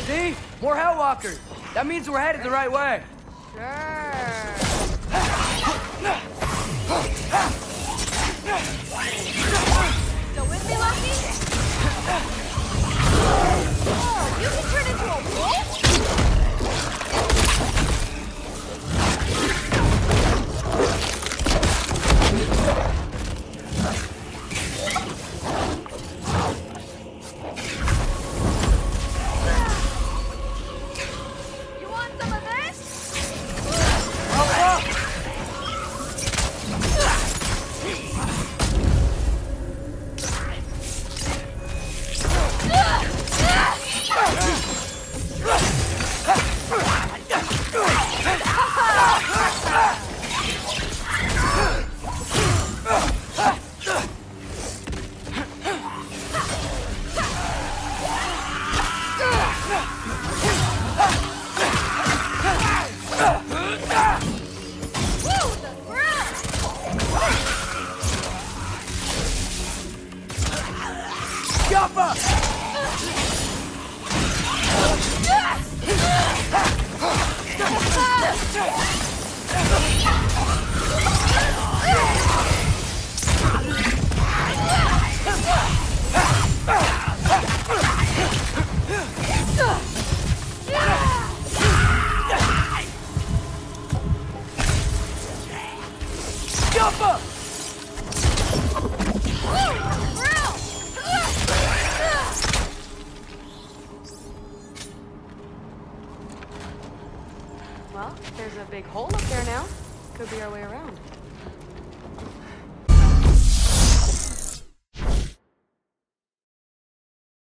See? More Hellwalkers. That means we're headed the right way. Still with me, Loki? Oh, you can turn into a wolf? You want some of this? Well, there's a big hole up there now. Could be our way around.